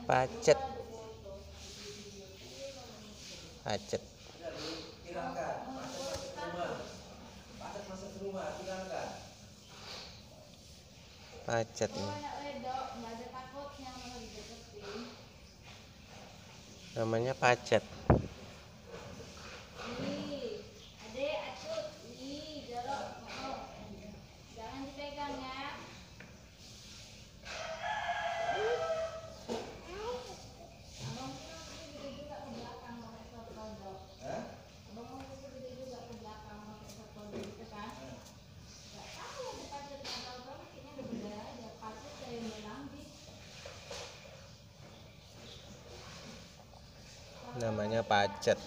Pacet. Pacet. Pacet ini. Namanya pacet. Jangan dipegang ya. Namanya pacet.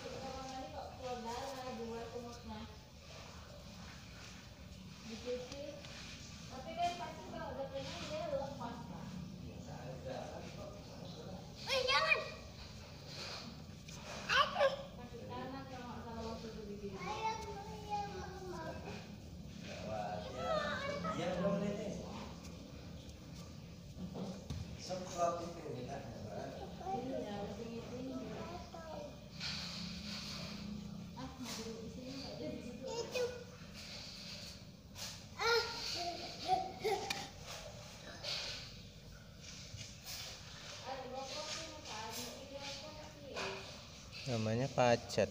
Namanya pacet.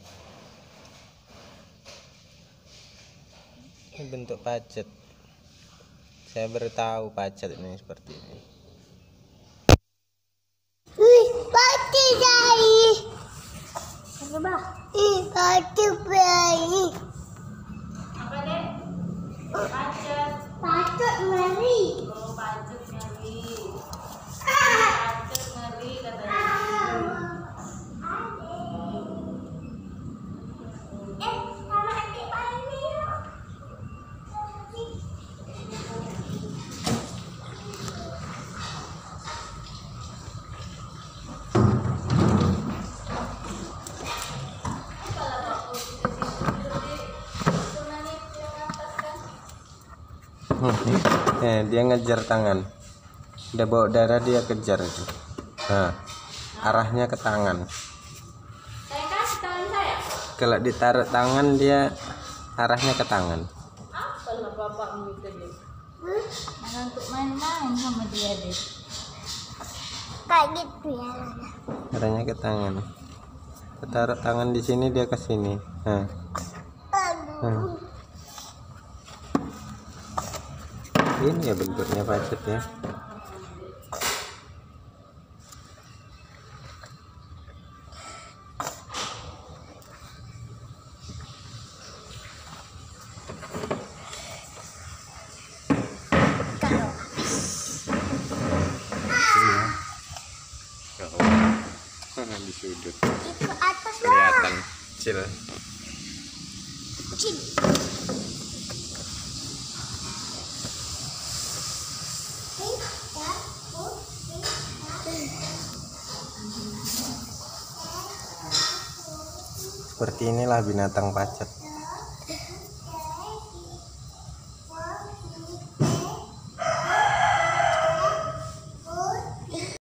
Ini bentuk pacet. Saya baru tahu pacet ini seperti ini. Pacet dari. Coba. Pacet dari. Apa deh? Pacet. Pacet ngeri. Oh, pacet ngeri. Pacet ngeri katanya. Sama adik ini yuk. Dia ngejar tangan. Udah bawa darah dia kejar itu. Nah, arahnya ke tangan. Saya kasih tangan saya. Kalau ditaruh tangan dia arahnya ke tangan. Apalah bapakmu itu deh. Mana untuk main-main sama dia deh. Kayak gitu ya. Arahnya ke tangan. Taruh tangan di sini dia ke sini. Nah. Aduh. Ini ya bentuknya pacet ya. Di sudut Itu atas lah. kelihatan kecil. Seperti inilah binatang pacet.